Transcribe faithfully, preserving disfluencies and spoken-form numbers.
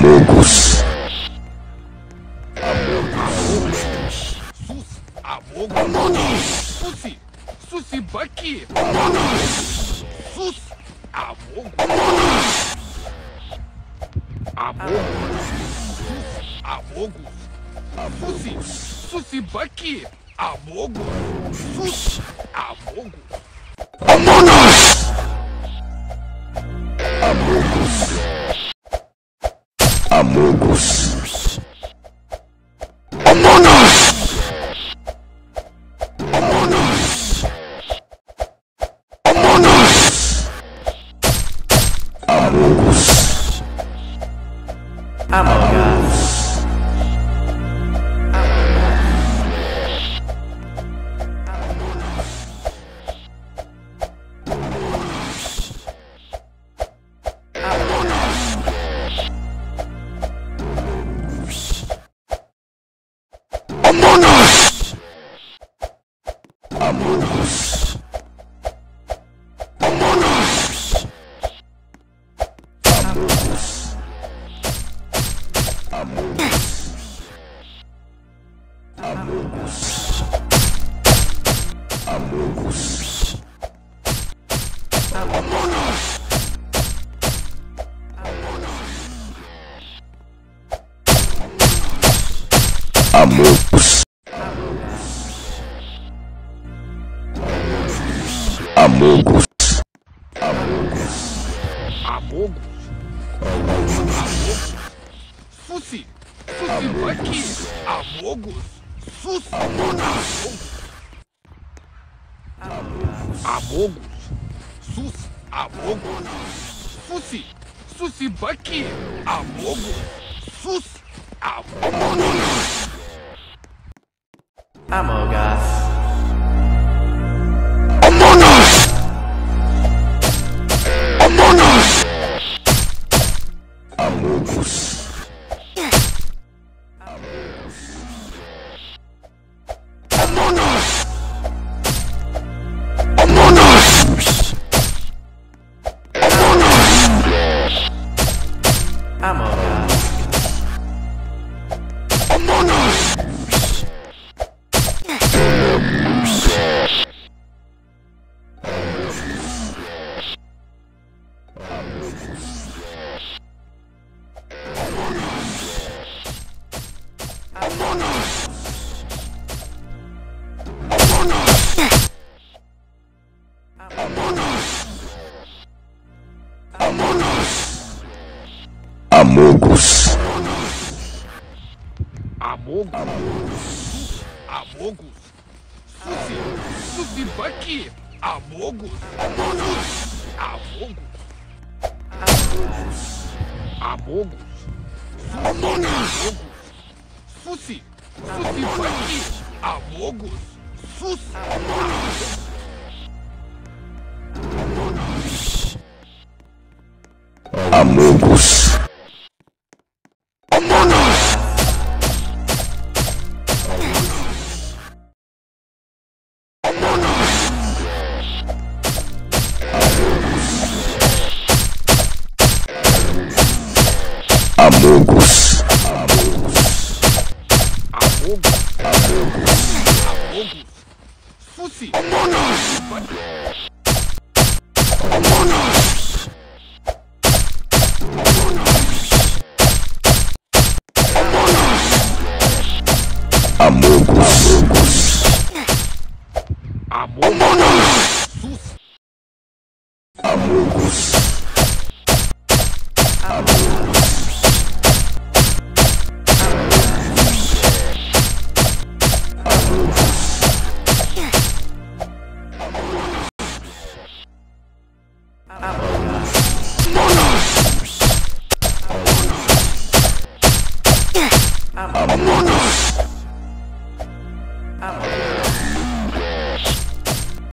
Amogos. Sus, Amogos. Susi, Susi Baki. Sus, Amogos. Amogos. Sus, Amogos. Susi, Susi Baki. Amogos. Sus, Amogos. Amogos. Amogos. Amogos. Amogos. Amogos. Susi, Susi Baki. Amogos. Sus, Amogos. Amogos. Sus, Amogos. Susi, Susi Baki. Amogos. Sus, Amogos. Among Us. Among Us. Among Us. Amogos. Among Us. Among Us. Among Us. Among Us. Amogos. Amogos. Amogos. Susi, Susi Baki. Amogos. Sus, Amogos. Amogos. Amogos. Susi, Susi Baki. Amogos. Sus, Amogos. Amogos. Amogos. Amogos. Amogos. Susi. Amogos. Amogos. Sus.